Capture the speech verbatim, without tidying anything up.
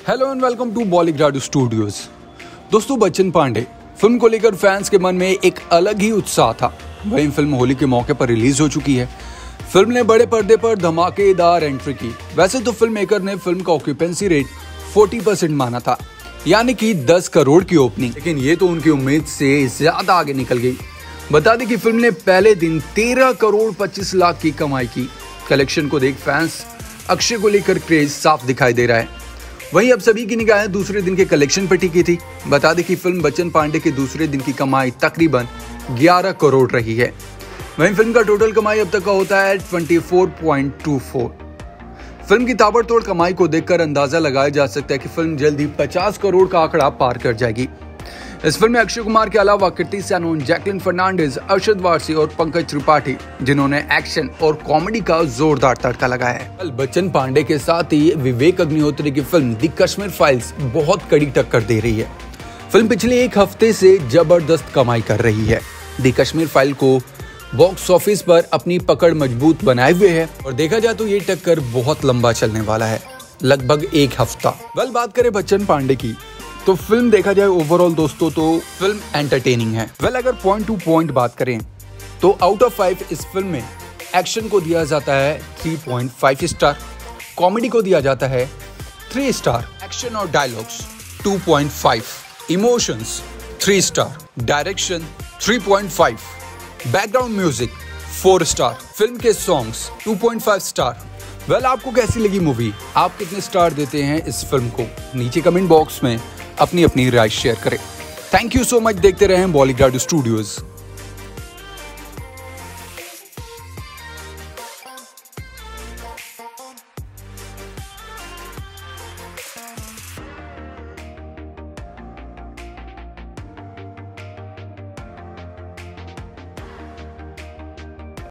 Hello and welcome to Bollygrado studios. दोस्तों, Bachchan Pandey film को लेकर फैंस के मन में एक अलग ही उत्साह था। वही फिल्म होली के मौके पर रिलीज हो चुकी है। फिल्म ने बड़े पर्दे पर धमाकेदार एंट्री की। वैसे तो फिल्म मेकर ने फिल्म का ऑक्यूपेंसी रेट चालीस परसेंट माना था, यानी कि दस करोड़ की ओपनिंग, लेकिन ये तो उनकी उम्मीद से ज्यादा आगे निकल गई। बता दें कि फिल्म ने पहले दिन तेरह करोड़ पच्चीस लाख की कमाई की। कलेक्शन को देख फैंस अक्षय को लेकर क्रेज साफ दिखाई दे रहा है। वहीं अब सभी की निगाहें दूसरे दिन के कलेक्शन पर टिकी थी। बता दें कि फिल्म बच्चन पांडे के दूसरे दिन की कमाई तकरीबन ग्यारह करोड़ रही है। वहीं फिल्म का टोटल कमाई अब तक का होता है चौबीस पॉइंट दो चार। फिल्म की ताबड़तोड़ कमाई को देखकर अंदाजा लगाया जा सकता है कि फिल्म जल्द ही पचास करोड़ का आंकड़ा पार कर जाएगी। इस फिल्म में अक्षय कुमार के अलावा कृति सैनन, जैकलिन फर्नांडिस, अरशद वारसी और पंकज त्रिपाठी, जिन्होंने एक्शन और कॉमेडी का जोरदार तड़का लगाया है। कल बच्चन पांडे के साथ ही विवेक अग्निहोत्री की फिल्म द कश्मीर फाइल्स बहुत कड़ी टक्कर दे रही है। फिल्म पिछले एक हफ्ते से जबरदस्त कमाई कर रही है। द कश्मीर फाइल को बॉक्स ऑफिस पर अपनी पकड़ मजबूत बनाए हुए है और देखा जाए तो ये टक्कर बहुत लंबा चलने वाला है, लगभग एक हफ्ता। वेल, बात करें बच्चन पांडे की तो फिल्म देखा जाए ओवरऑल दोस्तों तो फिल्म एंटरटेनिंग है। वेल, अगर पॉइंट टू पॉइंट बात करें तो आउट ऑफ फाइव इस फिल्म में एक्शन को दिया जाता है तीन पॉइंट पाँच स्टार, कॉमेडी को दिया जाता है तीन स्टार, एक्शन और डायलॉग्स दो पॉइंट पाँच, इमोशंस तीन स्टार, डायरेक्शन तीन पॉइंट पाँच, बैकग्राउंड म्यूजिक चार स्टार, फिल्म के सॉन्ग्स दो पॉइंट पाँच स्टार। वेल, आपको कैसी लगी मूवी? आप कितने स्टार देते हैं इस फिल्म को? नीचे कमेंट बॉक्स में अपनी अपनी राय शेयर करें। Thank you so much. देखते रहें बॉलीग्राडो स्टूडियोज।